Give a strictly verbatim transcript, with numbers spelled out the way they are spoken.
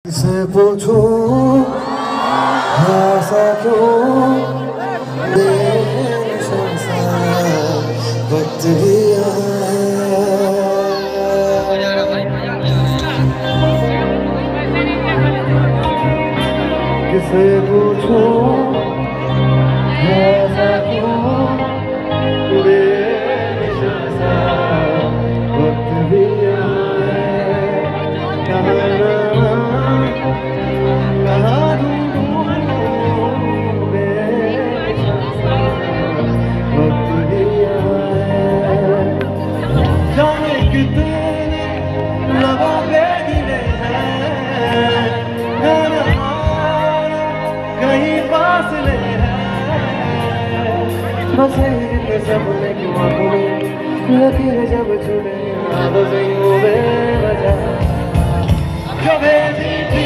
किसे पूछूं ऐसा क्यों वक्त भी किसे पूछूं ऐसा क्यों वक्त भी बस इतने सपने की आंखों में लकीरें जब छूटे यादों से यूं बेवजह